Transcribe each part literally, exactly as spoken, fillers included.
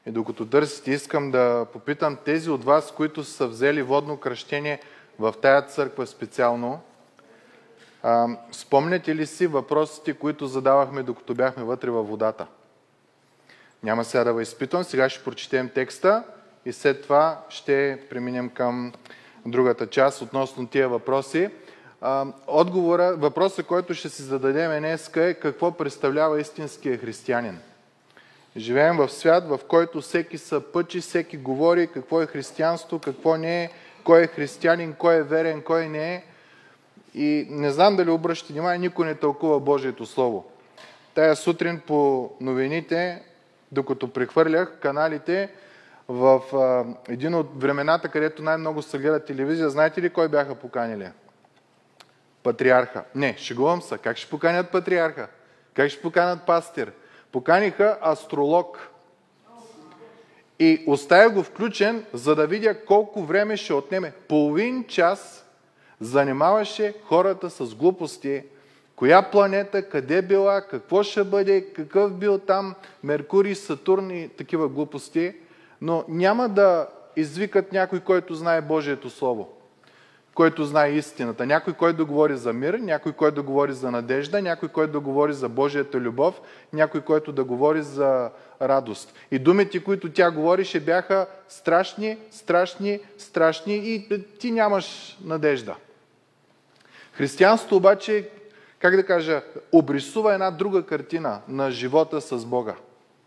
И докато търсите, искам да попитам тези от вас, които са взели водно кръщение в тая църква специално, а, спомняте ли си въпросите, които задавахме, докато бяхме вътре във водата? Няма сега да ви изпитвам, сега ще прочетем текста и след това ще преминем към другата част относно тия въпроси. А, отговора, въпросът, който ще си зададем днес е какво представлява истинския християнин. Живеем в свят, в който всеки съпъчи, всеки говори какво е християнство, какво не е, кой е християнин, кой е верен, кой не е. И не знам дали обръщате внимание, никой не тълкува Божието Слово. Тая сутрин по новините, докато прехвърлях каналите, в а, един от времената, където най-много се гледа телевизия, знаете ли кой бяха поканили? Патриарха. Не, шегувам се. Как ще поканят патриарха? Как ще поканят пастир? Поканиха астролог. И оставя го включен, за да видя колко време ще отнеме. Половин час занимаваше хората с глупости. Коя планета, къде била, какво ще бъде, какъв бил там, Меркурий, Сатурн и такива глупости. Но няма да извикат някой, който знае Божието Слово, който знае истината. Някой, който да говори за мир, някой, който да говори за надежда, някой, който да говори за Божията любов, някой, който да говори за радост. И думите, които тя говорише, бяха страшни, страшни, страшни и ти нямаш надежда. Християнството обаче, как да кажа, обрисува една друга картина на живота с Бога.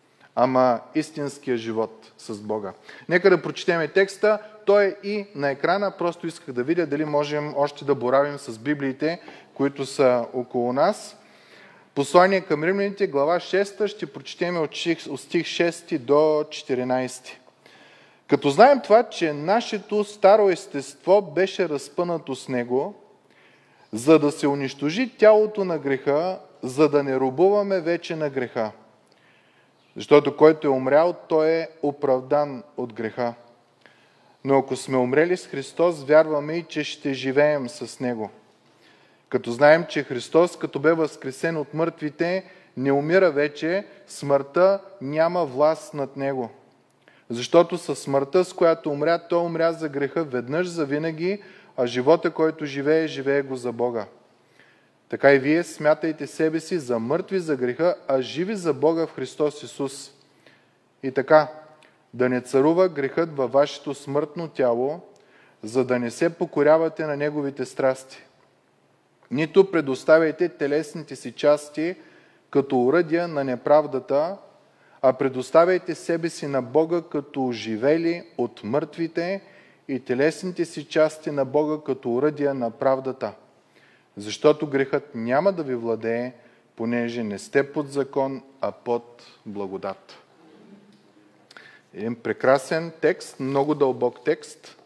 Ама истинския живот с Бога. Нека да прочетем текста. Той е и на екрана. Просто исках да видя дали можем още да боравим с библиите, които са около нас. Послание към римляните, глава шеста, ще прочетем от стих шести до четиринайсети. Като знаем това, че нашето старо естество беше разпънато с него, за да се унищожи тялото на греха, за да не робуваме вече на греха. Защото който е умрял, той е оправдан от греха. Но ако сме умрели с Христос, вярваме и че ще живеем с Него. Като знаем, че Христос, като бе възкресен от мъртвите, не умира вече, смъртта няма власт над Него. Защото със смъртта, с която умря, той умря за греха веднъж за винаги, а живота, който живее, живее го за Бога. Така и вие смятайте себе си за мъртви за греха, а живи за Бога в Христос Исус. И така, да не царува грехът във вашето смъртно тяло, за да не се покорявате на неговите страсти. Нито предоставяйте телесните си части като уръдия на неправдата, а предоставяйте себе си на Бога като оживели от мъртвите и телесните си части на Бога като уръдия на правдата. Защото грехът няма да ви владее, понеже не сте под закон, а под благодат. Един прекрасен текст, много дълбок текст.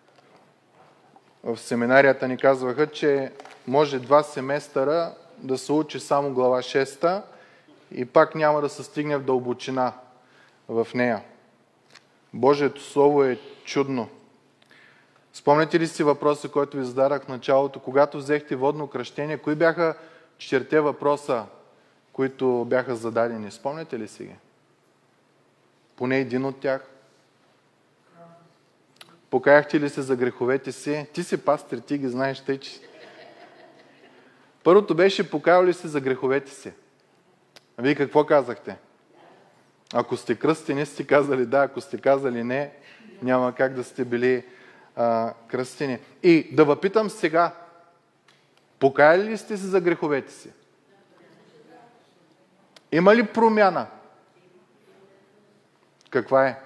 В семинарията ни казваха, че може два семестъра да се учи само глава шеста и пак няма да се стигне в дълбочина в нея. Божието Слово е чудно. Спомняте ли си въпроса, който ви зададах в началото? Когато взехте водно кръщение, кои бяха четирите въпроса, които бяха зададени? Спомняте ли си ги? Поне един от тях. Покаяхте ли се за греховете си? Ти си пастир, ти ги знаеш, тъй че... Първото беше покаял ли се за греховете си? А вие какво казахте? Ако сте кръстени, сте казали да, ако сте казали не, няма как да сте били а, кръстени. И да въпитам сега, покаяли ли сте се за греховете си? Има ли промяна? Каква е?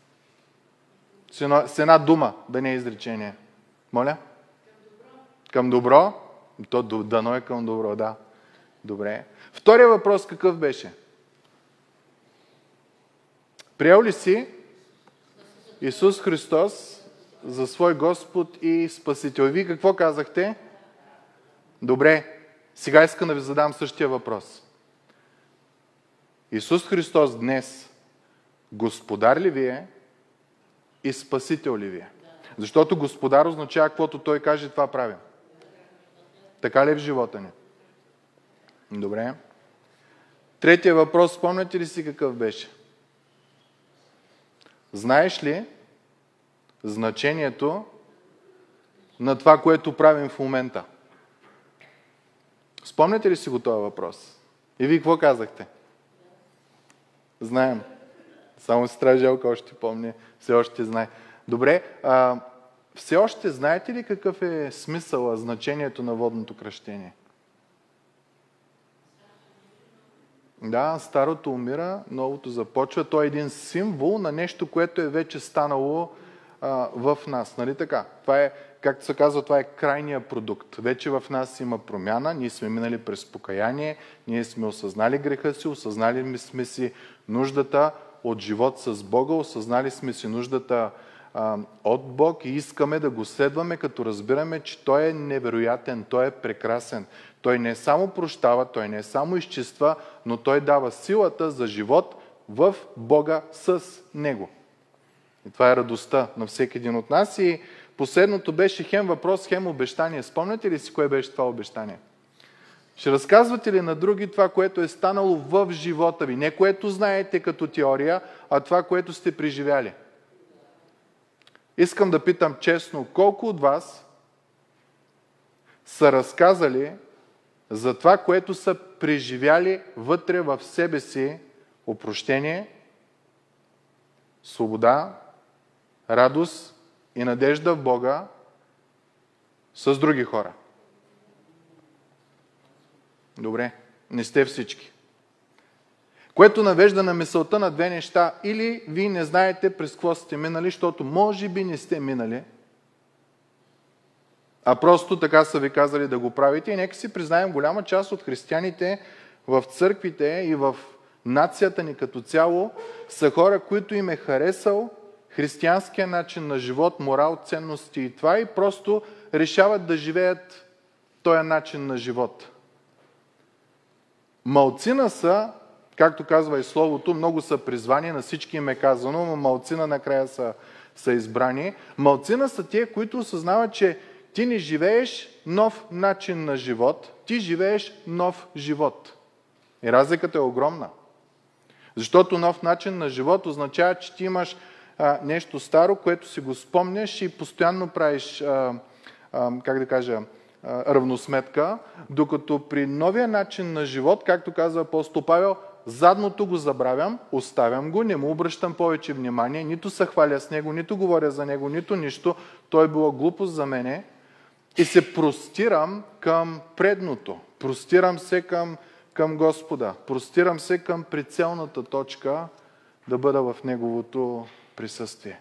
С една, с една дума, да не е изречение. Моля? Към добро? То дано е към добро, да. Добре. Втория въпрос какъв беше? Приел ли си Исус Христос за свой Господ и Спасител? Вие какво казахте? Добре. Сега искам да ви задам същия въпрос. Исус Христос днес Господар ли ви е и Спасител ли ви е? Защото Господар означава, каквото Той каже, това правим. Така ли е в живота ни? Добре. Третия въпрос, спомняте ли си какъв беше? Знаеш ли значението на това, което правим в момента? Спомняте ли си го този въпрос? И вие какво казахте? Знаем. Само сестра Желка още помни, все още знае. Добре, а, все още знаете ли какъв е смисъла, значението на водното кръщение? Да, старото умира, новото започва. Той е един символ на нещо, което е вече станало а, в нас. Нали така? Това е, както се казва, това е крайният продукт. Вече в нас има промяна, ние сме минали през покаяние, ние сме осъзнали греха си, осъзнали сме си нуждата от живот с Бога, осъзнали сме си нуждата а, от Бог и искаме да го следваме, като разбираме, че Той е невероятен, Той е прекрасен. Той не само прощава, Той не само изчиства, но Той дава силата за живот в Бога с Него. И това е радостта на всеки един от нас. И последното беше хем въпрос, хем обещание. Спомняте ли си кое беше това обещание? Ще разказвате ли на други това, което е станало в живота ви? Не което знаете като теория, а това, което сте преживяли. Искам да питам честно, колко от вас са разказали за това, което са преживяли вътре в себе си опрощение, свобода, радост и надежда в Бога с други хора? Добре, не сте всички. Което навежда на мисълта на две неща. Или вие не знаете през какво сте минали, защото може би не сте минали, а просто така са ви казали да го правите. И нека си признаем, голяма част от християните в църквите и в нацията ни като цяло са хора, които им е харесал християнския начин на живот, морал, ценности и това, и просто решават да живеят този начин на живот. Малцина са, както казва и Словото, много са призвани, на всички им е казано, но малцина накрая са, са избрани. Малцина са тия, които осъзнават, че ти не живееш нов начин на живот, ти живееш нов живот. И разликата е огромна. Защото нов начин на живот означава, че ти имаш а, нещо старо, което си го спомняш и постоянно правиш, а, а, как да кажа, а, равносметка, докато при новия начин на живот, както казва апостол Павел, задното го забравям, оставям го, не му обръщам повече внимание, нито се хваля с него, нито говоря за него, нито нищо. Той е било глупост за мене и се простирам към предното. Простирам се към, към Господа. Простирам се към прицелната точка да бъда в Неговото присъствие.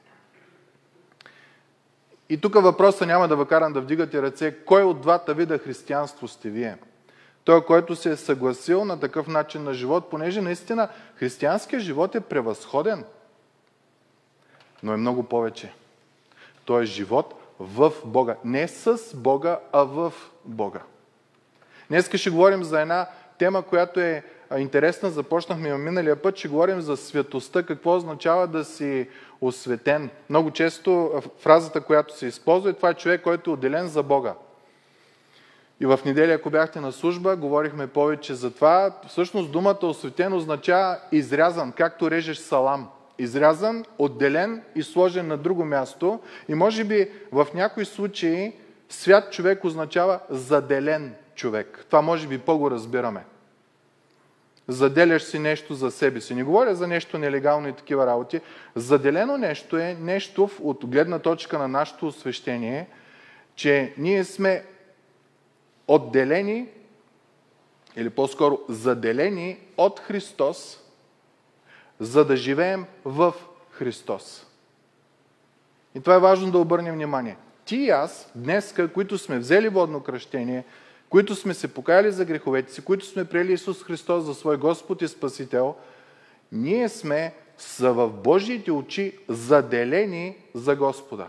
И тук въпроса няма да ви карам да вдигате ръце. Кой от двата вида християнство сте вие? Той, който се е съгласил на такъв начин на живот, понеже наистина християнският живот е превъзходен, но е много повече. Той е живот в Бога. Не с Бога, а в Бога. Днес ще говорим за една тема, която е интересна. Започнахме в миналия път. Ще говорим за светостта. Какво означава да си осветен? Много често фразата, която се използва, е това е човек, който е отделен за Бога. И в неделя, ако бяхте на служба, говорихме повече за това. Всъщност думата осветен означава изрязан, както режеш салам. Изрязан, отделен и сложен на друго място. И може би в някои случаи свят човек означава заделен човек. Това може би по-го разбираме. Заделяш си нещо за себе си. Не говоря за нещо нелегално и такива работи. Заделено нещо е нещо от гледна точка на нашето освещение, че ние сме отделени, или по-скоро заделени от Христос, за да живеем в Христос. И това е важно да обърнем внимание. Ти и аз, днеска, които сме взели водно кръщение, които сме се покаяли за греховете си, които сме приели Исус Христос за свой Господ и Спасител, ние сме са в Божиите очи заделени за Господа.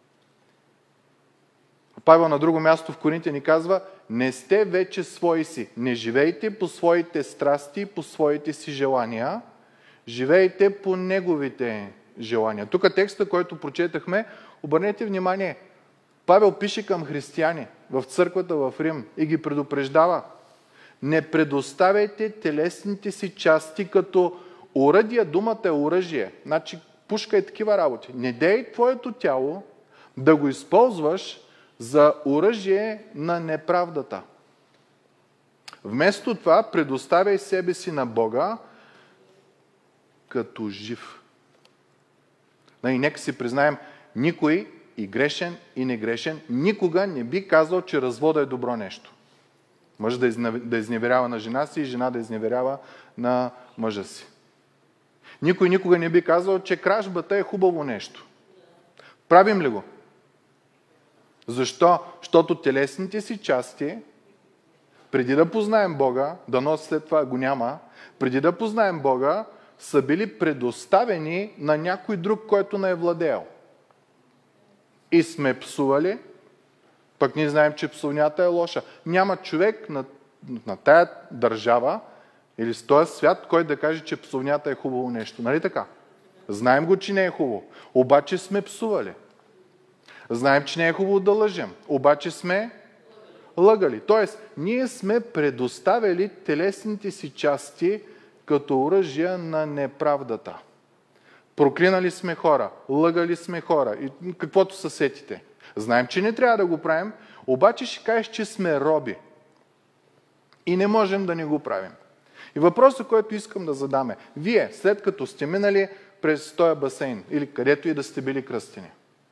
Павел на друго място в Коринтия ни казва: не сте вече свои си, не живейте по своите страсти, по своите си желания, живейте по неговите желания. Тук текста, който прочетахме, обърнете внимание, Павел пише към християни в църквата в Рим и ги предупреждава: не предоставяйте телесните си части като оръдия. Думата е оръжие. Значи пушка и такива работи. Не дей твоето тяло да го използваш за оръжие на неправдата. Вместо това, предоставяй себе си на Бога като жив. И нека си признаем, никой, и грешен, и негрешен, никога не би казал, че развода е добро нещо. Мъж да изневерява на жена си и жена да изневерява на мъжа си. Никой никога не би казал, че кражбата е хубаво нещо. Правим ли го? Защо? Защото телесните си части, преди да познаем Бога, дано след това го няма, преди да познаем Бога, са били предоставени на някой друг, който не е владеел. И сме псували, пък ние знаем, че псовнята е лоша. Няма човек на, на тая държава или с този свят, който да каже, че псовнята е хубаво нещо. Нали така? Знаем го, че не е хубаво. Обаче сме псували. Знаем, че не е хубаво да лъжем. Обаче сме лъгали. Тоест, ние сме предоставили телесните си части като оръжия на неправдата. Проклинали сме хора, лъгали сме хора и каквото са сетите. Знаем, че не трябва да го правим, обаче ще кажеш, че сме роби. И не можем да не го правим. И въпросът, който искам да задам е, вие, след като сте минали през този басейн, или където и да сте били кръстени,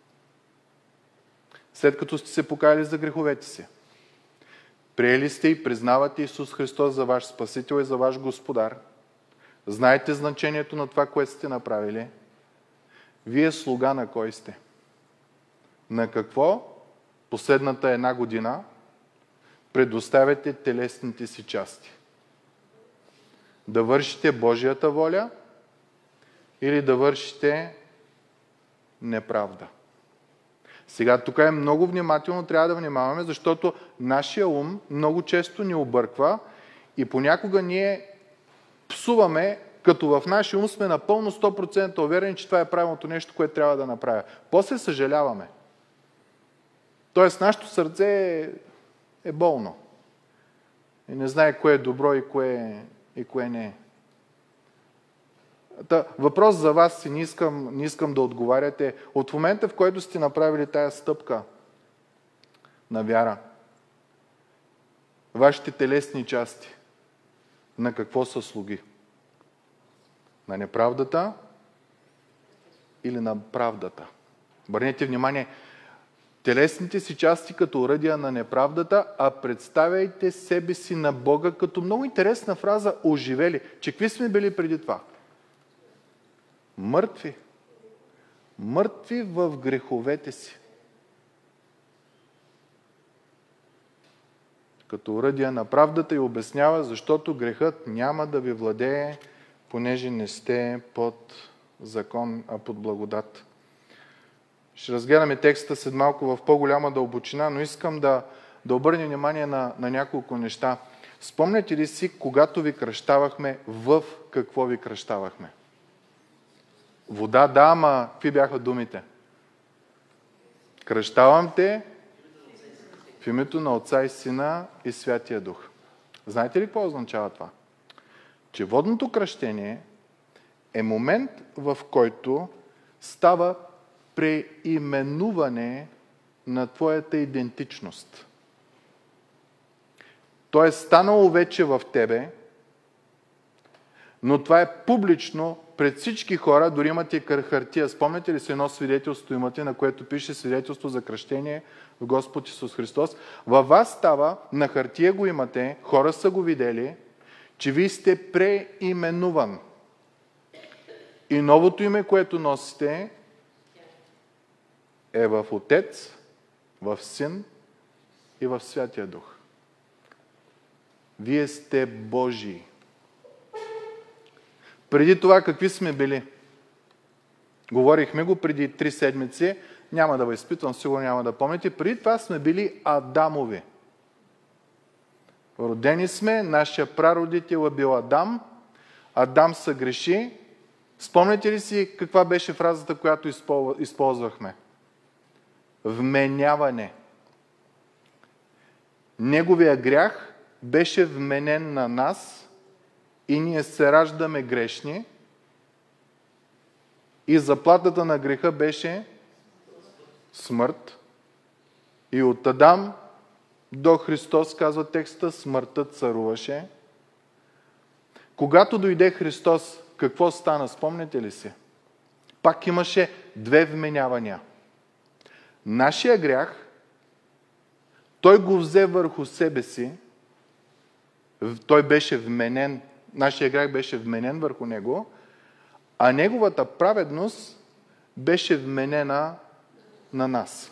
след като сте се покаяли за греховете си, приели сте и признавате Исус Христос за ваш Спасител и за ваш Господар, знаете значението на това, което сте направили, вие слуга на кой сте? На какво последната една година предоставяте телесните си части? Да вършите Божията воля или да вършите неправда? Сега тук е много внимателно, трябва да внимаваме, защото нашия ум много често ни обърква и понякога ние псуваме, като в нашия ум сме напълно сто процента уверени, че това е правилното нещо, което трябва да направя. После съжаляваме. Тоест, нашето сърце е, е болно. И не знае кое е добро и кое, и кое не е. Та, въпрос за вас, и не искам, не искам да отговаряте. От момента, в който сте направили тая стъпка на вяра, вашите телесни части, на какво са слуги? На неправдата или на правдата? Обърнете внимание, телесните си части като оръдия на неправдата, а представяйте себе си на Бога като много интересна фраза оживели. Че какви сме били преди това? Мъртви. Мъртви в греховете си. Като оръдия на правдата и обяснява, защото грехът няма да ви владее, понеже не сте под закон, а под благодат. Ще разгледаме текста след малко в по-голяма дълбочина, но искам да, да обърнем внимание на, на няколко неща. Спомняте ли си, когато ви кръщавахме, в какво ви кръщавахме? Вода, да, ама какви бяха думите? Кръщавам те в името на Отца и Сина и Святия Дух. Знаете ли какво означава това? Че водното кръщение е момент, в който става преименуване на твоята идентичност. То е станало вече в тебе, но това е публично пред всички хора, дори имате хартия. Спомняте ли се едно свидетелство имате, на което пише свидетелство за кръщение в Господ Исус Христос? Във вас става, на хартия го имате, хора са го видели, че вие сте преименуван. И новото име, което носите, е в Отец, в Син и в Святия Дух. Вие сте Божии. Преди това какви сме били? Говорихме го преди три седмици. Няма да ви изпитвам, сигурно няма да помните. Преди това сме били Адамови. Родени сме, нашия прародител е бил Адам. Адам съгреши. Спомняте ли си каква беше фразата, която използвахме? Вменяване. Неговия грях беше вменен на нас и ние се раждаме грешни И заплатата на греха беше смърт. И от Адам до Христос, казва текста, смъртта царуваше. Когато дойде Христос, какво стана? Спомняте ли си? Пак имаше две вменявания. Нашия грях, той го взе върху себе си, той беше вменен, нашия грях беше вменен върху него, а неговата праведност беше вменена на нас.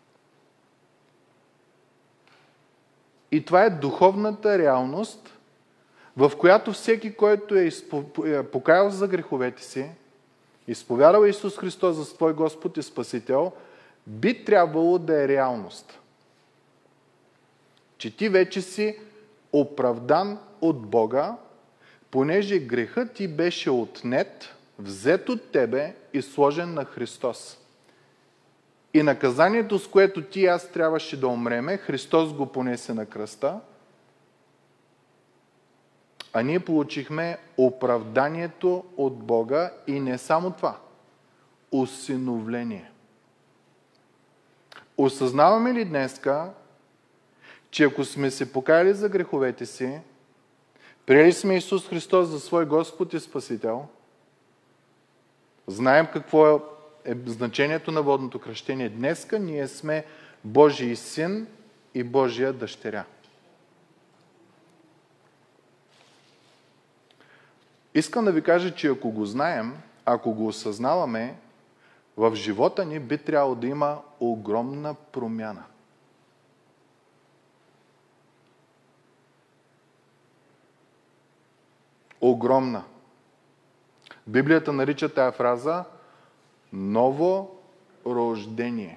И това е духовната реалност, в която всеки, който е покаял за греховете си, изповядал Исус Христос за свой Господ и Спасител, би трябвало да е реалност. Че ти вече си оправдан от Бога, понеже грехът ти беше отнет, взет от тебе и сложен на Христос. И наказанието, с което ти и аз трябваше да умреме, Христос го понесе на кръста, а ние получихме оправданието от Бога и не само това, усиновление. Осъзнаваме ли днеска, че ако сме се покаяли за греховете си, приели сме Исус Христос за свой Господ и Спасител, знаем какво е, е значението на водното кръщение. Днеска ние сме Божий син и Божия дъщеря. Искам да ви кажа, че ако го знаем, ако го осъзнаваме, в живота ни би трябвало да има огромна промяна. Огромна. Библията нарича тая фраза ново рождение.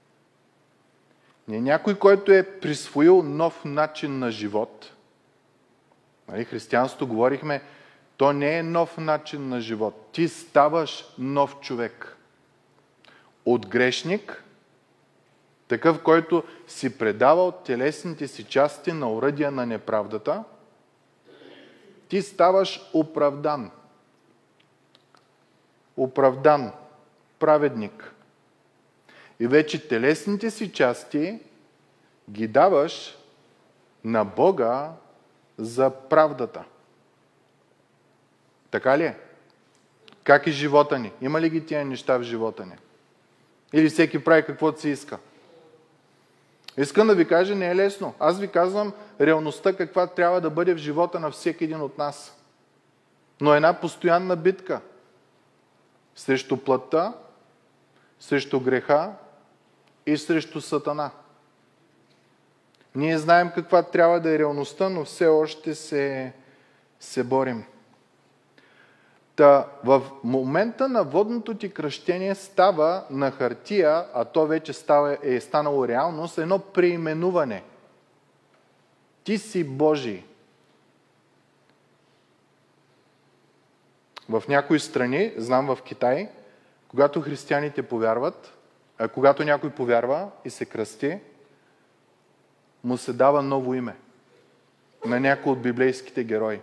Не някой, който е присвоил нов начин на живот. Нали, християнството говорихме, то не е нов начин на живот. Ти ставаш нов човек. От грешник, такъв, който си предавал телесните си части на оръдия на неправдата, ти ставаш оправдан. Оправдан, праведник. И вече телесните си части ги даваш на Бога за правдата. Така ли е? Как е живота ни? Има ли ги тия неща в живота ни? Или всеки прави каквото си иска? Искам да ви кажа, не е лесно. Аз ви казвам реалността каква трябва да бъде в живота на всеки един от нас. Но една постоянна битка срещу плътта, срещу греха и срещу Сатана. Ние знаем каква трябва да е реалността, но все още се, се борим. Та, в момента на водното ти кръщение става на хартия, а то вече става, е станало реалност, едно преименуване. Ти си Божий. В някои страни, знам в Китай, когато християните повярват, а когато някой повярва и се кръсти, му се дава ново име на някой от библейските герои.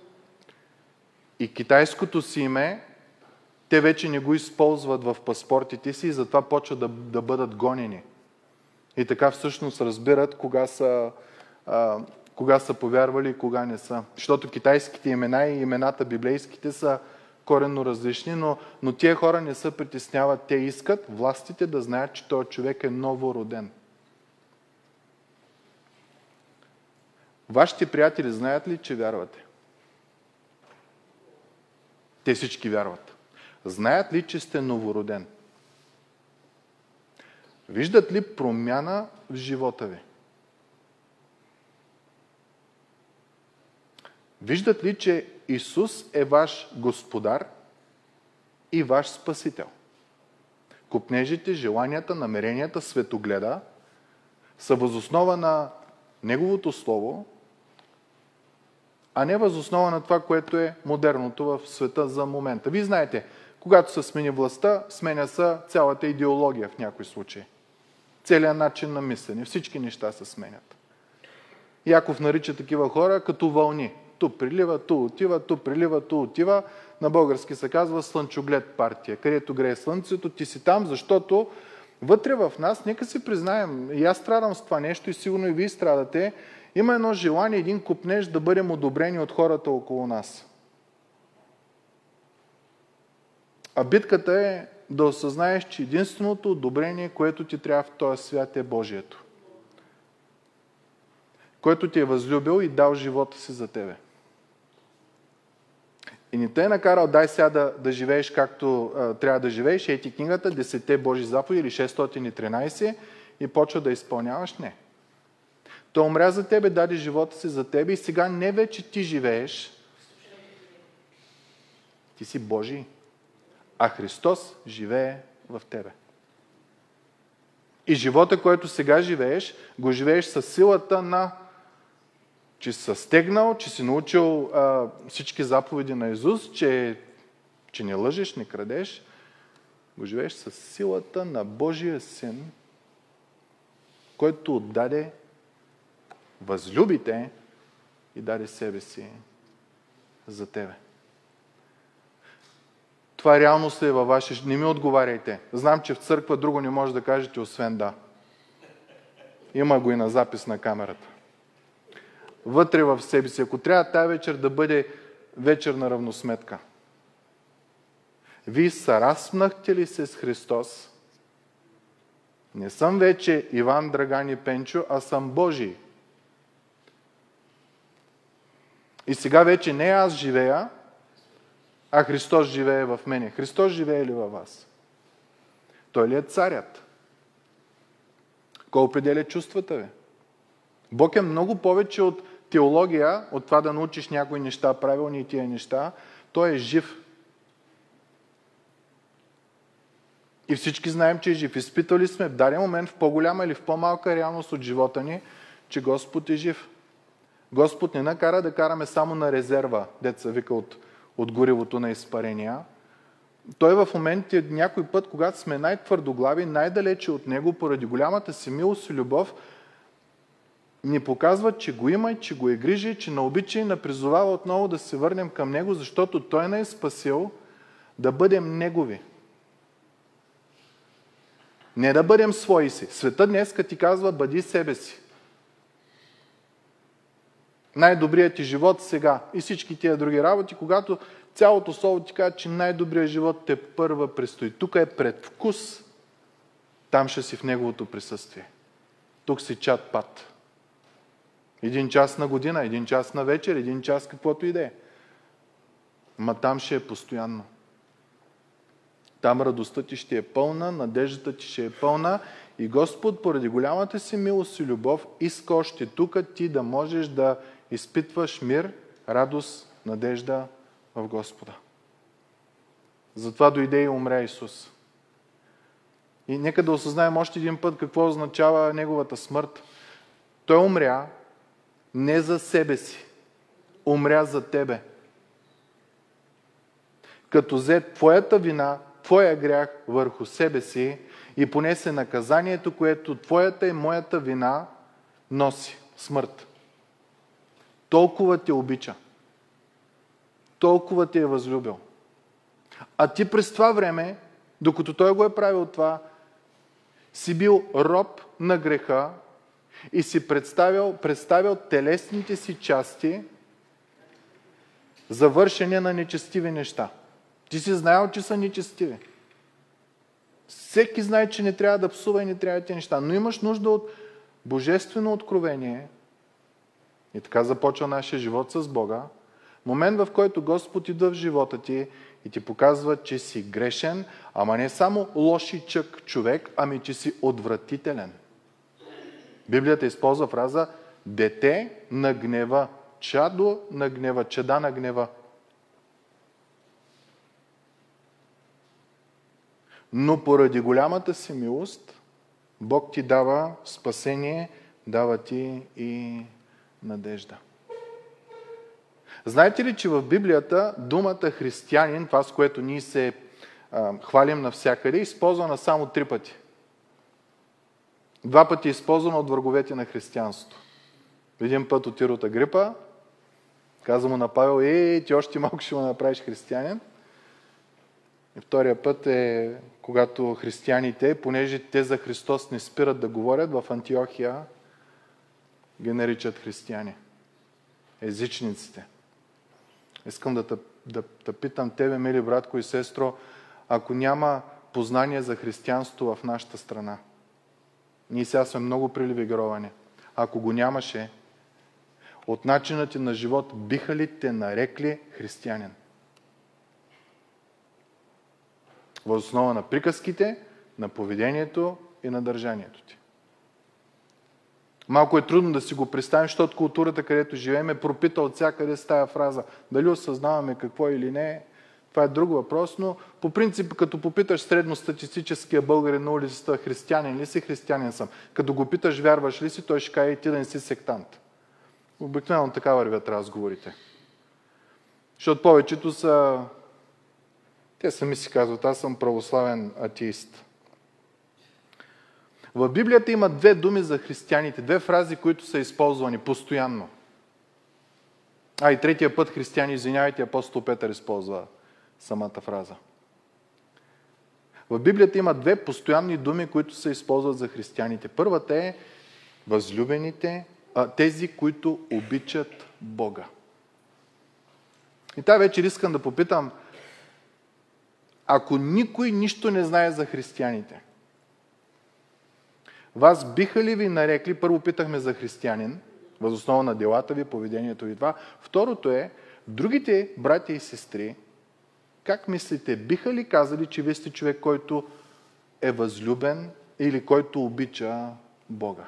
И китайското си име, те вече не го използват в паспортите си и затова почват да, да бъдат гонени. И така всъщност разбират кога са, а, кога са повярвали и кога не са. Защото китайските имена и имената библейските са коренно различни, но, но тия хора не се притесняват. Те искат властите да знаят, че този човек е новороден. Вашите приятели знаят ли, че вярвате? Те всички вярват. Знаят ли, че сте новороден? Виждат ли промяна в живота ви? Виждат ли, че Исус е ваш Господар и ваш Спасител? Копнежите, желанията, намеренията, светогледа са възоснова на Неговото Слово, а не възоснова на това, което е модерното в света за момента. Вие знаете, когато се смени властта, сменя се цялата идеология в някои случаи. Целият начин на мислене. Всички неща се сменят. Яков нарича такива хора като вълни. Ту прилива, ту отива, ту прилива, ту отива. На български се казва слънчоглед партия. Където грее слънцето, ти си там, защото вътре в нас, нека си признаем, и аз страдам с това нещо и сигурно и вие страдате, има едно желание, един купнеж да бъдем одобрени от хората около нас. А битката е да осъзнаеш, че единственото одобрение, което ти трябва в този свят е Божието. Който ти е възлюбил и дал живота си за тебе. И не те е накарал, дай сега да, да живееш както а, трябва да живееш, ей ти книгата, десетте Божи заповеди или шестстотин и тринайсет и почва да изпълняваш. Не. Той умря за тебе, даде живота си за тебе и сега не вече ти живееш. Ти си Божий, а Христос живее в тебе. И живота, който сега живееш, го живееш със силата на, че си стегнал, че си научил а, всички заповеди на Исус, че, че не лъжеш, не крадеш. Го живееш със силата на Божия Син, който отдаде, възлюбите и даде себе си за тебе. Това реалност ли е във ваше... Не ми отговаряйте. Знам, че в църква друго не може да кажете, освен да. Има го и на запис на камерата. Вътре в себе си. Ако трябва тая вечер да бъде вечер на равносметка. Вие сараснахте ли се с Христос? Не съм вече Иван, Драган и Пенчо, а съм Божий. И сега вече не аз живея, а Христос живее в мене. Христос живее ли във вас? Той ли е царят? Кой определя чувствата ви? Бог е много повече от теология, от това да научиш някои неща, правилни и тия неща. Той е жив. И всички знаем, че е жив. Изпитали сме в даден момент в по-голяма или в по-малка реалност от живота ни, че Господ е жив. Господ не накара да караме само на резерва, деца вика от, от горивото на изпарения. Той в момента някой път, когато сме най-твърдоглави, най-далече от Него, поради голямата си милост и любов, ни показва, че го има и че го е грижи, че на обича и на призовава отново да се върнем към Него, защото Той не е спасил да бъдем Негови. Не да бъдем свои си. Света днеска ти казва, бъди себе си. Най-добрият ти живот сега и всички тия други работи, когато цялото слово ти казва, че най-добрият живот те първа предстои. Тук е предвкус, там ще си в Неговото присъствие. Тук си чат-пат. Един час на година, един час на вечер, един час каквото и да е. Ма там ще е постоянно. Там радостта ти ще е пълна, надеждата ти ще е пълна и Господ, поради голямата си милост и любов, иска още тук ти да можеш да изпитваш мир, радост, надежда в Господа. Затова дойде и умря Исус. И нека да осъзнаем още един път какво означава Неговата смърт. Той умря не за себе си. Умря за тебе. Като взе твоята вина, твоя грях върху себе си и понесе наказанието, което твоята и моята вина носи. Смърт. Толкова те обича. Толкова те е възлюбил. А ти през това време, докато Той го е правил това, си бил роб на греха и си представил, представил телесните си части за вършене на нечестиви неща. Ти си знаел, че са нечестиви. Всеки знае, че не трябва да псува и не трябва тези неща, но имаш нужда от божествено откровение и така започва нашия живот с Бога. Момент, в който Господ идва в живота ти и ти показва, че си грешен, ама не само лошичък човек, ами че си отвратителен. Библията използва фраза дете на гнева, чадо на гнева, чада на гнева. Но поради голямата си милост, Бог ти дава спасение, дава ти и надежда. Знаете ли, че в Библията думата християнин, това с което ние се а, хвалим навсякъде, е използвана само три пъти. Два пъти е използвана от враговете на християнството. Един път от Ирод Агрипа, Каза му на Павел, ей, ти още малко ще му направиш християнин. И втория път е, когато християните, понеже те за Христос не спират да говорят, в Антиохия ги наричат християни. Езичниците. Искам да те, да, да питам тебе, мили братко и сестро, ако няма познание за християнство в нашата страна, ние сега сме много привилегировани. Ако го нямаше, от начина ти на живот биха ли те нарекли християнин? Въз основа на приказките, на поведението и на държанието ти. Малко е трудно да си го представим, защото културата, където живеем, е пропита от всякъде с тая фраза. Дали осъзнаваме какво или не, това е друг въпрос, но по принцип, като попиташ средностатистическия българин на улицата, християнин ли си, християнин съм. Като го питаш, вярваш ли си, той ще каже, ти да не си сектант. Обикновено така вървят разговорите. Защото повечето са... Те сами си казват, аз съм православен атеист. В Библията има две думи за християните, две фрази, които са използвани постоянно. А, и третия път християни, извинявайте, апостол Петър използва самата фраза. В Библията има две постоянни думи, които се използват за християните. Първата е възлюбените, а, тези, които обичат Бога. И тази вечер искам да попитам, ако никой нищо не знае за християните, вас биха ли ви нарекли, първо питахме за християнин, въз основа на делата ви, поведението ви това. Второто е, другите братя и сестри, как мислите, биха ли казали, че вие сте човек, който е възлюбен или който обича Бога?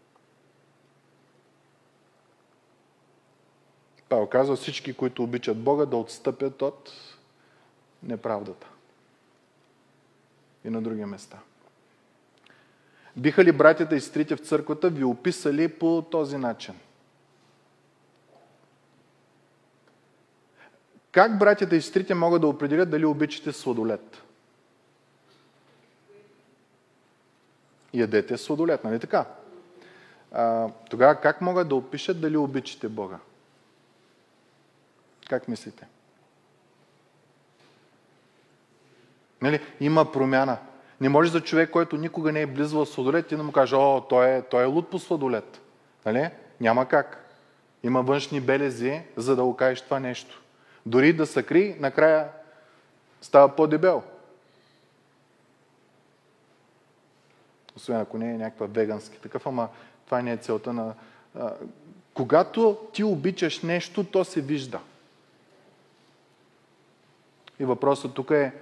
Павел казва, всички, които обичат Бога, да отстъпят от неправдата. И на други места. Биха ли братята и сестрите в църквата ви описали по този начин? Как братята и сестрите могат да определят дали обичате сладолед? Ядете сладолед, нали така? А, тогава как могат да опишат дали обичате Бога? Как мислите? Нали? Има промяна. Не може за човек, който никога не е близвал сладолед, ти да му каже, о, той е, той е луд по сладолед. Нали? Няма как. Има външни белези, за да окажеш това нещо. Дори да съкри, накрая става по-дебел. Освен ако не е някаква вегански такъв, ама това не е целта на... А, когато ти обичаш нещо, то се вижда. И въпросът тук е,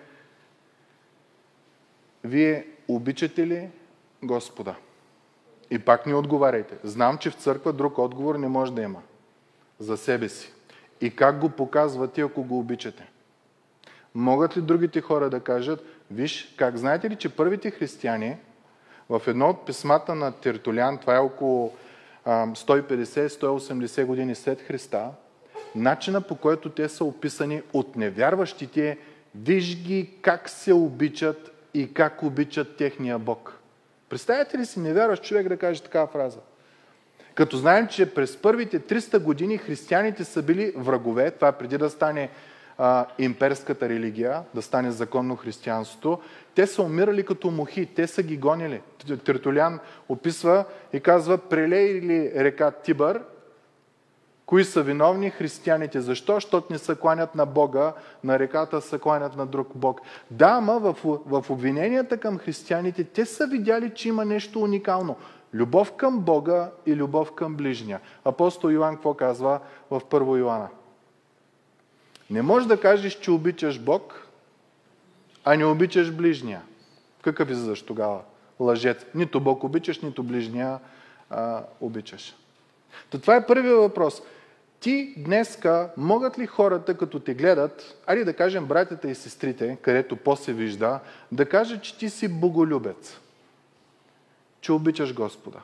вие обичате ли Господа? И пак не отговаряйте. Знам, че в църква друг отговор не може да има. За себе си. И как го показвате, ако го обичате? Могат ли другите хора да кажат, виж, как знаете ли, че първите християни в едно от писмата на Тертулян, това е около сто и петдесет до сто и осемдесет години след Христа, начина по който те са описани от невярващите, виж ги как се обичат и как обичат техния Бог. Представете ли си невярващ човек да каже такава фраза? Като знаем, че през първите триста години християните са били врагове, това преди да стане а, имперската религия, да стане законно християнството, те са умирали като мухи, те са ги гонили. Тертулян описва и казва, прелейли река Тибър, кои са виновни? Християните. Защо? Защото не се кланят на Бога, на реката се кланят на друг Бог. Да, ама в, в обвиненията към християните, те са видяли, че има нещо уникално. Любов към Бога и любов към ближния. Апостол Йоан какво казва в първо Йоанна? Не можеш да кажеш, че обичаш Бог, а не обичаш ближния. Какъв излизаш тогава? Лъжец. Нито Бог обичаш, нито ближния а, обичаш. То това е първият въпрос. Ти днеска, могат ли хората, като те гледат, айде да кажем братята и сестрите, където по-се вижда, да кажат, че ти си боголюбец, че обичаш Господа?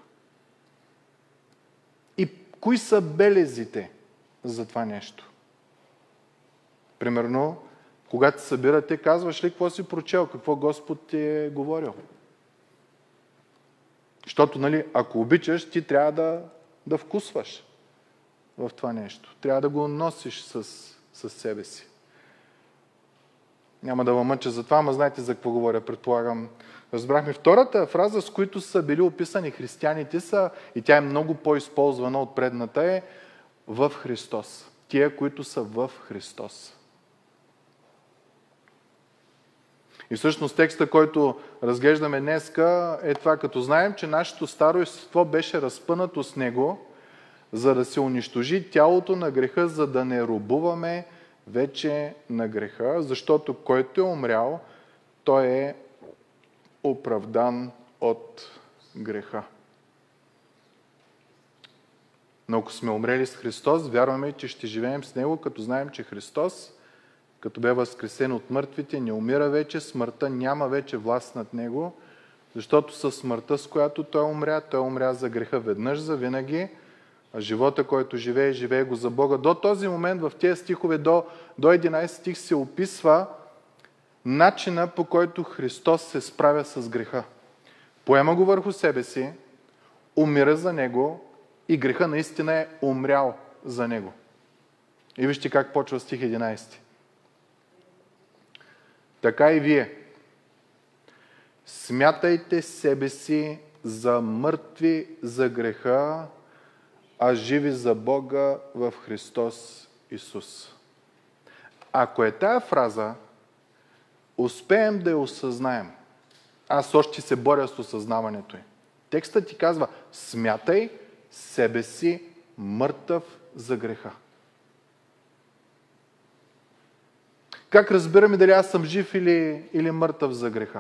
И кои са белезите за това нещо? Примерно, когато се събирате, казваш ли какво си прочел, какво Господ ти е говорил? Защото, нали, ако обичаш, ти трябва да, да вкусваш. в това нещо. Трябва да го носиш с, с себе си. Няма да ви мъча за това, ама знаете за какво говоря, предполагам. Разбрахме. Втората фраза, с които са били описани християните са, и тя е много по-използвана от предната, е в Христос. Тия, които са в Христос. И всъщност текста, който разглеждаме днеска, е това, като знаем, че нашето старо естество беше разпънато с него, за да се унищожи тялото на греха, за да не робуваме вече на греха, защото който е умрял, той е оправдан от греха. Но ако сме умрели с Христос, вярваме, че ще живеем с Него, като знаем, че Христос, като бе възкресен от мъртвите, не умира вече, смъртта няма вече власт над Него, защото със смъртта, с която Той умря, Той умря за греха веднъж, за винаги, а живота, който живее, живее го за Бога. До този момент в тези стихове, до, до единайсети стих, се описва начина, по който Христос се справя с греха. Поема го върху себе си, умира за него и греха наистина е умрял за него. И вижте как почва стих единайсети. Така и вие. Смятайте себе си за мъртви за греха, а живи за Бога в Христос Исус. Ако е тая фраза, успеем да я осъзнаем. Аз още се боря с осъзнаването й. Текстът ти казва, смятай себе си мъртъв за греха. Как разбираме дали аз съм жив или, или мъртъв за греха?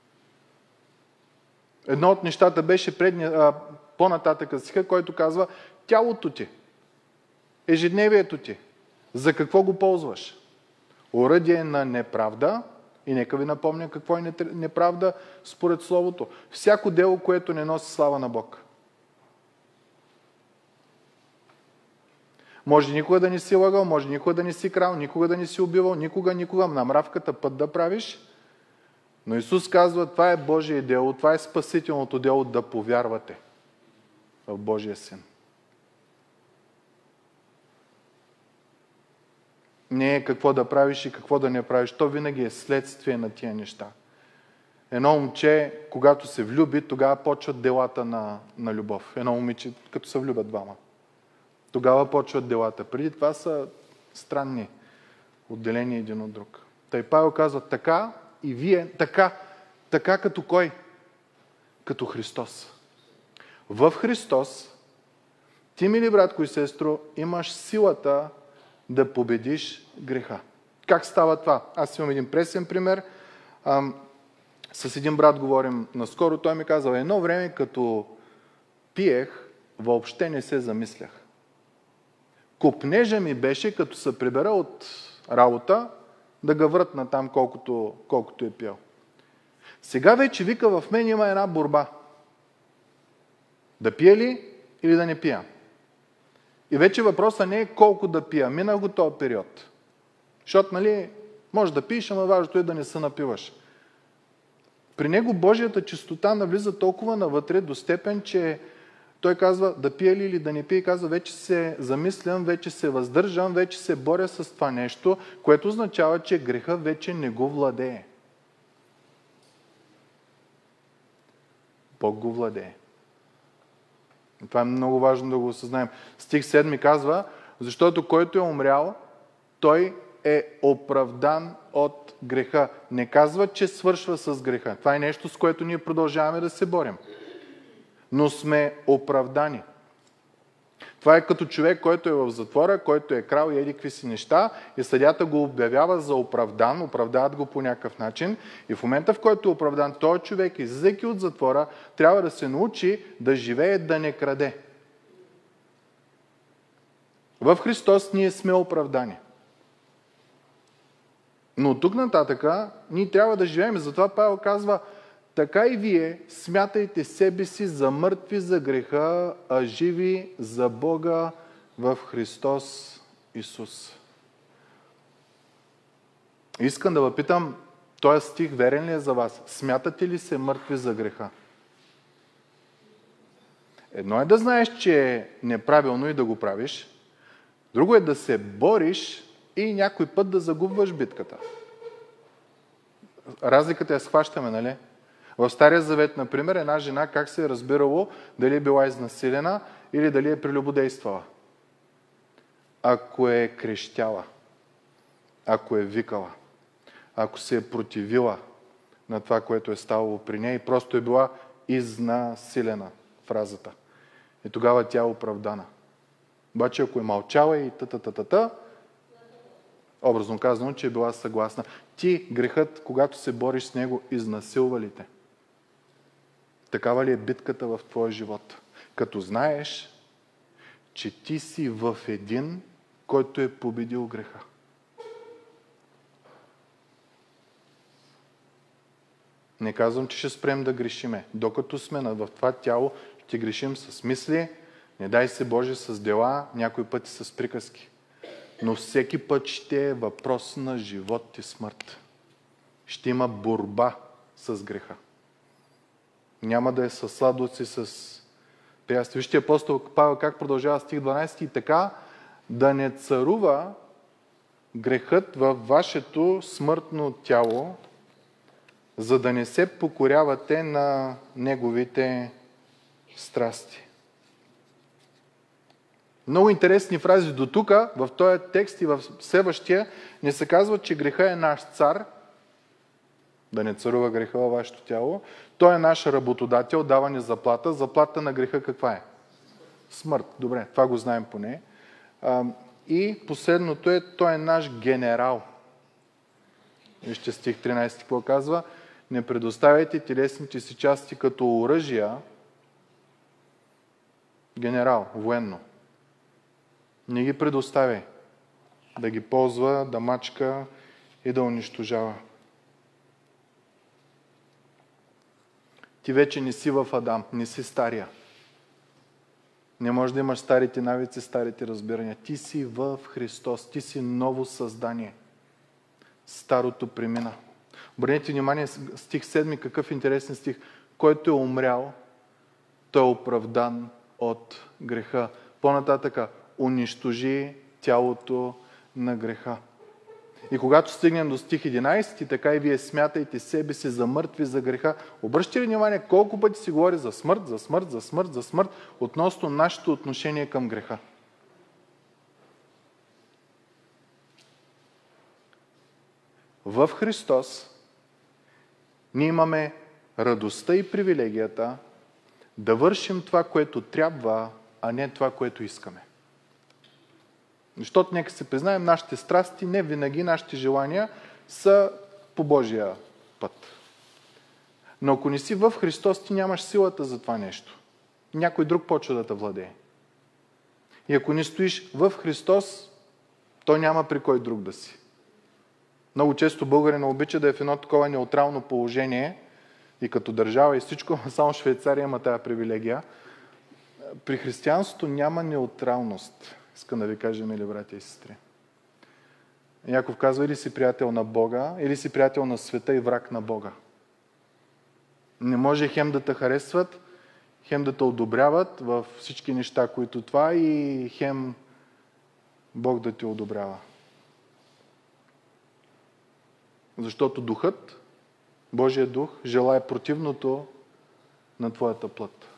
Едно от нещата беше предния, по-нататък стиха, който казва тялото ти, ежедневието ти. За какво го ползваш? Оръдие на неправда, и нека ви напомня какво е неправда според Словото. Всяко дело, което не носи слава на Бог. Може никога да не си лъгал, може никога да не си крал, никога да не си убивал, никога, никога на мравката път да правиш. Но Исус казва, това е Божие дело, това е спасителното дело да повярвате в Божия Син. Не е какво да правиш и какво да не правиш. То винаги е следствие на тия неща. Едно момче, когато се влюби, тогава почват делата на, на любов. Едно момиче, като се влюбят двама. Тогава почват делата. Преди това са странни, отделени един от друг. Тъй Павел казва, така и вие, така, така като кой? Като Христос. В Христос, ти, мили братко и сестро, имаш силата да победиш греха. Как става това? Аз имам един пресен пример. Ам, с един брат говорим наскоро. Той ми казал, едно време като пиех, въобще не се замислях. Копнежа ми беше, като се прибера от работа, да го вратна там, колкото, колкото е пил. Сега вече вика, в мен има една борба. Да пия ли или да не пия? И вече въпросът не е колко да пия. Мина го този период. Защото, нали, може да пиеш, ама важното е да не се напиваш. При него Божията чистота навлиза толкова навътре до степен, че той казва да пие ли или да не пие. Казва, вече се замислям, вече се въздържам, вече се боря с това нещо, което означава, че греха вече не го владее. Бог го владее. И това е много важно да го осъзнаем. Стих седми казва, защото който е умрял, той е оправдан от греха. Не казва, че свършва с греха. Това е нещо, с което ние продължаваме да се борим. Но сме оправдани. Това е като човек, който е в затвора, който е крал и еди какви си неща и съдията го обявява за оправдан, оправдават го по някакъв начин и в момента, в който е оправдан, той човек, излизайки от затвора, трябва да се научи да живее, да не краде. В Христос ние сме оправдани. Но от тук нататъка ние трябва да живеем. Затова Павел казва, така и вие смятайте себе си за мъртви за греха, а живи за Бога в Христос Исус. Искам да ви питам, този стих верен ли е за вас? Смятате ли се мъртви за греха? Едно е да знаеш, че е неправилно и да го правиш, Друго е да се бориш и някой път да загубваш битката. Разликата я схващаме, нали? В Стария Завет, например, една жена как се е разбирало дали е била изнасилена или дали е прелюбодействала. Ако е крещяла, ако е викала, ако се е противила на това, което е ставало при нея и просто е била изнасилена, фразата. И тогава тя е оправдана. Обаче ако е мълчала и та-та-та-та-та, образно казано, че е била съгласна. Ти, грехът, когато се бориш с него, изнасилва ли те? Такава ли е битката в твоя живот? Като знаеш, че ти си в един, който е победил греха. Не казвам, че ще спрем да грешиме. Докато сме в това тяло, ще грешим с мисли, не дай се Боже с дела, някои пъти с приказки. Но всеки път ще е въпрос на живот и смърт. Ще има борба с греха. Няма да е с сладоци, с приястие. Вижте апостол Павел как продължава стих дванайсети и така да не царува грехът във вашето смъртно тяло, за да не се покорявате на неговите страсти. Много интересни фрази до тук, в този текст и в следващия, не се казва, че греха е наш цар, да не царува греха във вашето тяло. Той е наш работодател, дава ни заплата. Заплата на греха каква е? Смърт. Добре, това го знаем поне. И последното е, той е наш генерал. Вижте стих тринайсети, какво казва? Не предоставяйте телесните си части като оръжия. Генерал, военно. Не ги предоставяй. Да ги ползва, да мачка и да унищожава. Ти вече не си в Адам, не си стария. Не можеш да имаш старите навици, старите разбирания. Ти си в Христос, ти си ново създание. Старото премина. Обърнете внимание, стих седми, какъв интересен стих. Който е умрял, той е оправдан от греха. По-нататъка, унищожи тялото на греха. И когато стигнем до стих единайсети, така и вие смятайте себе си за мъртви за греха. Обръщате ли внимание колко пъти се говори за смърт, за смърт, за смърт, за смърт, относно нашето отношение към греха? В Христос ние имаме радостта и привилегията да вършим това, което трябва, а не това, което искаме. Защото, нека се признаем, нашите страсти, не винаги нашите желания са по Божия път. Но ако не си в Христос, ти нямаш силата за това нещо. Някой друг почва да те владее. И ако не стоиш в Христос, то няма при кой друг да си. Много често българина обича да е в едно такова неутрално положение и като държава и всичко, само Швейцария има тая привилегия. При християнството няма неутралност. Искам да ви кажа, мили братя и сестри. Яков казва, или си приятел на Бога, или си приятел на света и враг на Бога. Не може хем да те харесват, хем да те одобряват във всички неща, които това, и хем Бог да те одобрява. Защото духът, Божия дух, желае противното на твоята плът.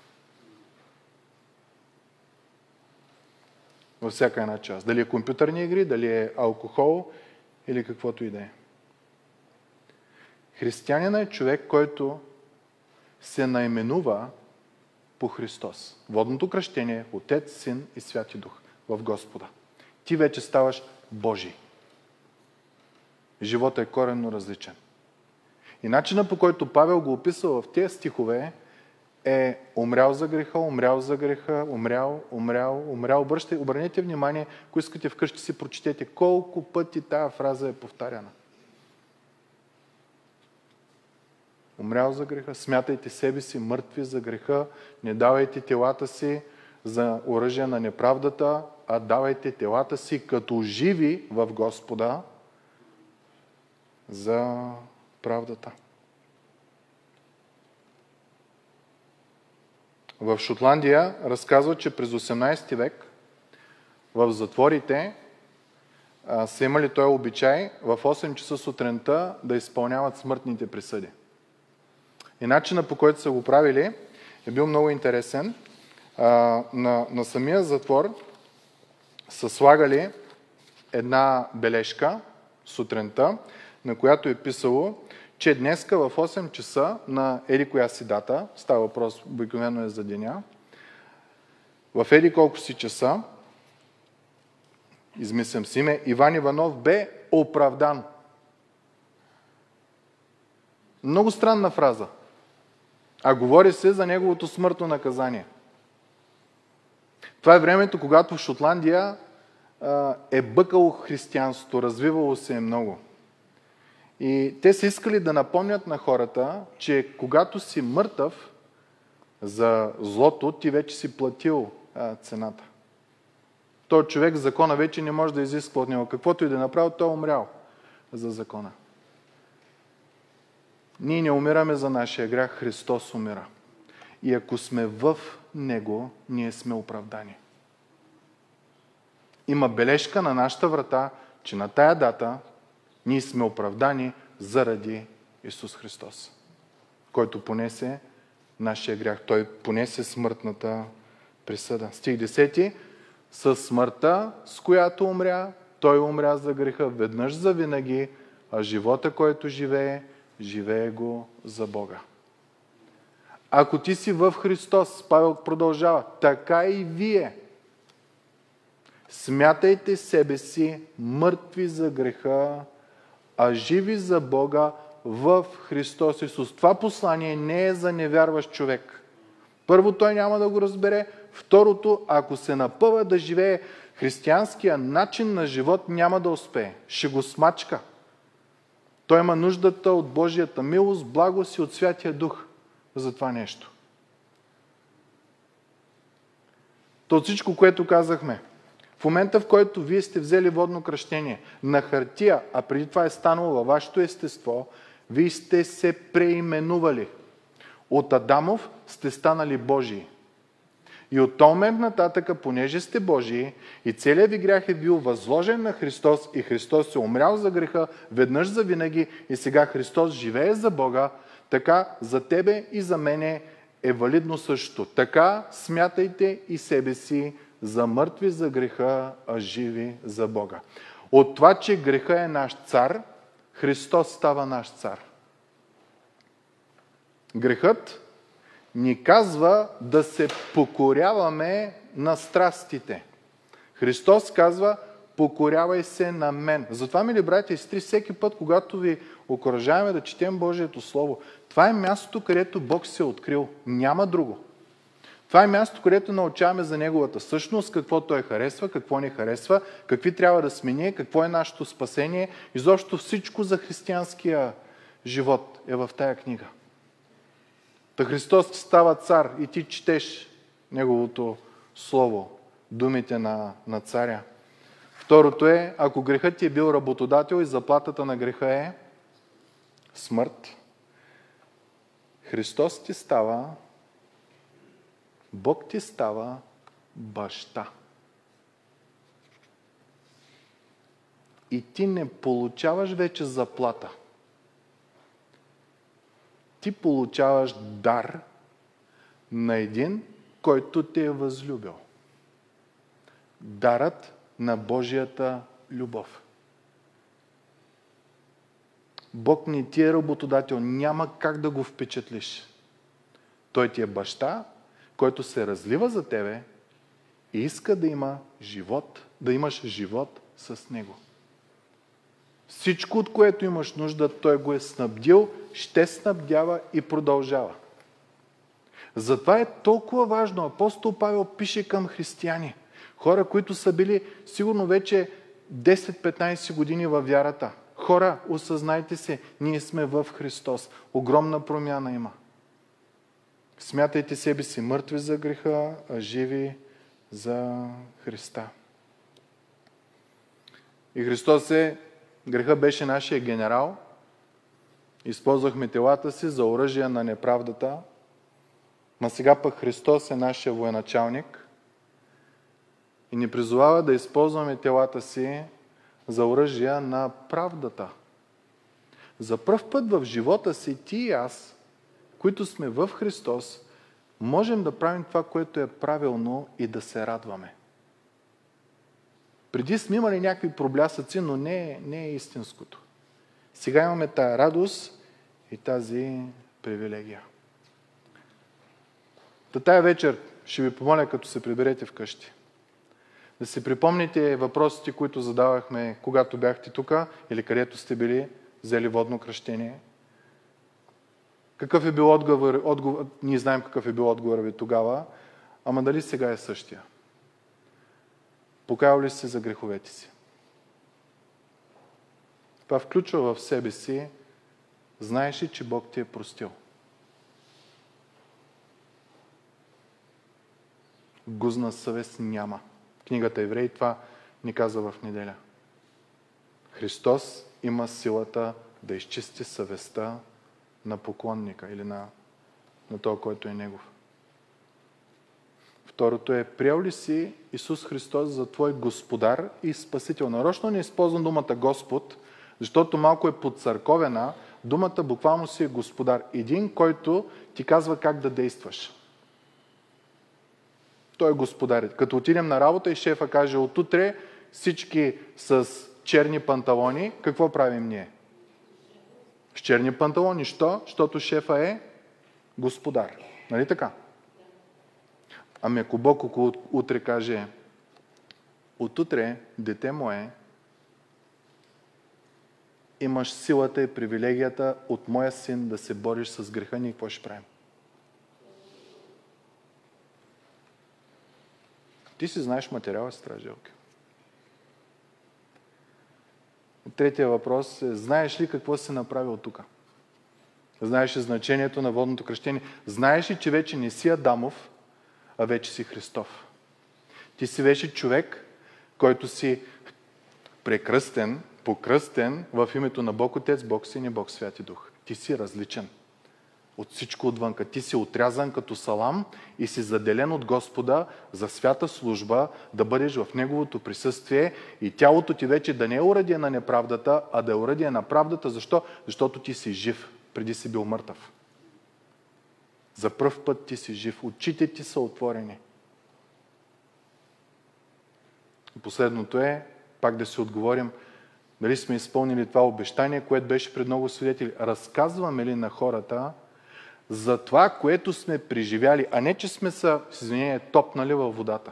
Във всяка една част. Дали е компютърни игри, дали е алкохол или каквото и да е. Християнина е човек, който се наименува по Христос. Водното кръщение, Отец, Син и Святи Дух в Господа. Ти вече ставаш Божий. Животът е коренно различен. И начинът, по който Павел го описва в тези стихове, е умрял за греха, умрял за греха, умрял, умрял, умрял. Обръщайте, обърнете внимание, ако искате вкъщи си прочетете колко пъти тая фраза е повтаряна. Умрял за греха, смятайте себе си мъртви за греха, не давайте телата си за оръжие на неправдата, а давайте телата си като живи в Господа за правдата. В Шотландия разказва, че през осемнайсети век в затворите а, са имали този обичай в осем часа сутринта да изпълняват смъртните присъди. И начинът, по който са го правили, е бил много интересен. А, на, на самия затвор са слагали една бележка сутринта, на която е писало, че днеска в осем часа на еди коя си дата, става въпрос обикновено е за деня, в еди колко си часа, измислям си име, Иван Иванов бе оправдан. Много странна фраза. А говори се за неговото смъртно наказание. Това е времето, когато в Шотландия а, е бъкало християнството, развивало се е много. И те са искали да напомнят на хората, че когато си мъртъв за злото, ти вече си платил а, цената. Той човек закона вече не може да изисква от него. Каквото и да е направил, той е умрял за закона. Ние не умираме за нашия грях, Христос умира. И ако сме в Него, ние сме оправдани. Има бележка на нашата врата, че на тая дата ние сме оправдани заради Исус Христос, който понесе нашия грях. Той понесе смъртната присъда. Стих десети. Със смъртта, с която умря, той умря за греха веднъж за винаги, а живота, който живее, живее го за Бога. Ако ти си в Христос, Павел продължава, така и вие. Смятайте себе си мъртви за греха, а живи за Бога в Христос Исус. Това послание не е за невярващ човек. Първо, той няма да го разбере. Второто, ако се напъва да живее християнския начин на живот, няма да успее. Ще го смачка. Той има нуждата от Божията милост, благост и от Святия Дух за това нещо. То от всичко, което казахме, в момента, в който вие сте взели водно кръщение на хартия, а преди това е станало във вашето естество, вие сте се преименували. От Адамов сте станали Божии. И от този момент нататъка, понеже сте Божии и целият ви грях е бил възложен на Христос и Христос се умрял за греха веднъж за винаги и сега Христос живее за Бога, така за тебе и за мене е валидно също. Така смятайте и себе си за мъртви за греха, а живи за Бога. От това, че греха е наш цар, Христос става наш цар. Грехът ни казва да се покоряваме на страстите. Христос казва, покорявай се на мен. Затова, мили братя и сестри, всеки път, когато ви окуражаваме да четем Божието Слово, това е мястото, където Бог се е открил. Няма друго. Това е място, където научаваме за Неговата същност, какво Той харесва, какво не харесва, какви трябва да сме ние, какво е нашето спасение. Изобщо всичко за християнския живот е в тая книга. Та Христос ти става цар и ти четеш Неговото Слово, думите на, на царя. Второто е, ако грехът ти е бил работодател и заплатата на греха е смърт, Христос ти става, Бог ти става баща. И ти не получаваш вече заплата. Ти получаваш дар на един, който те е възлюбил. Дарът на Божията любов. Бог не ти е работодател, няма как да го впечатлиш. Той ти е баща, който се разлива за тебе и иска да има живот, да имаш живот с него. Всичко, от което имаш нужда, Той го е снабдил, ще снабдява и продължава. Затова е толкова важно. Апостол Павел пише към християни. Хора, които са били сигурно вече десет-петнайсет години във вярата. Хора, осъзнайте се, ние сме в Христос. Огромна промяна има. Смятайте себе си мъртви за греха, а живи за Христа. И Христос е, греха беше нашия генерал. Използвахме телата си за оръжие на неправдата. Но сега пък Христос е нашия военачалник. и ни призовава да използваме телата си за оръжия на правдата. За пръв път в живота си ти и аз, които сме в Христос, можем да правим това, което е правилно и да се радваме. Преди сме имали някакви проблясъци, но не е, не е истинското. Сега имаме тая радост и тази привилегия. Та тая вечер ще ви помоля, като се приберете вкъщи, да си припомните въпросите, които задавахме, когато бяхте тук или където сте били, взели водно кръщение. Какъв е бил отговор, отговор? Ние знаем какъв е бил отговор ви тогава, ама дали сега е същия? Покаял ли се за греховете си? Това включва в себе си, знаеш ли, че Бог ти е простил? Гузна съвест няма. Книгата Евреи това ни казва в неделя. Христос има силата да изчисти съвестта на поклонника или на, на този, който е Негов. Второто е, приел ли си Исус Христос за твой Господар и Спасител? Нарочно не използвам думата Господ, защото малко е подцърковена. Думата буквално си е Господар. Един, който ти казва как да действаш. Той е Господар. Като отидем на работа и шефа каже, отутре всички с черни панталони, какво правим ние? С черни панталони. Що? Защото шефа е Господар. Нали така? Ами ако Бог около утре каже, отутре, дете мое, имаш силата и привилегията от моя син да се бориш с греха, ние какво ще правим? Ти си знаеш материала, сестра Желка. Третия въпрос е, знаеш ли какво си направил тук? Знаеш ли значението на водното кръщение? Знаеш ли, че вече не си Адамов, а вече си Христов? Ти си вече човек, който си прекръстен, покръстен в името на Бог Отец, Бог Син и Бог Святи Дух. Ти си различен от всичко отвънка. Ти си отрязан като салам и си заделен от Господа за свята служба, да бъдеш в Неговото присъствие и тялото ти вече да не е оръдие на неправдата, а да е оръдие на правдата. Защо? Защото ти си жив, преди си бил мъртъв. За пръв път ти си жив. Очите ти са отворени. И последното е, пак да си отговорим, дали сме изпълнили това обещание, което беше пред много свидетели. Разказваме ли на хората за това, което сме преживяли, а не, че сме са, с извинение, топнали във водата.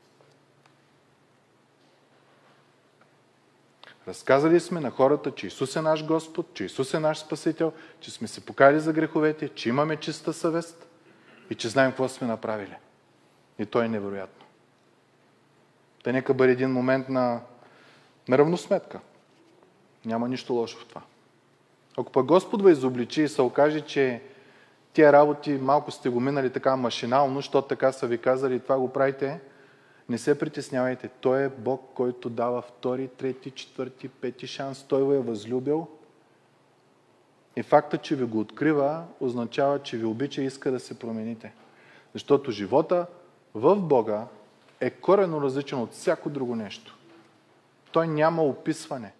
Разказали сме на хората, че Исус е наш Господ, че Исус е наш Спасител, че сме се покаяли за греховете, че имаме чиста съвест и че знаем какво сме направили. И то е невероятно. Та нека бъде един момент на, на равносметка. Няма нищо лошо в това. Ако пък Господ ви изобличи и се окаже, че тия работи малко сте го минали така машинално, защото така са ви казали и това го правите, не се притеснявайте. Той е Бог, който дава втори, трети, четвърти, пети шанс. Той ви е възлюбил. И факта, че ви го открива, означава, че ви обича и иска да се промените. Защото живота в Бога е коренно различен от всяко друго нещо. Той няма описване.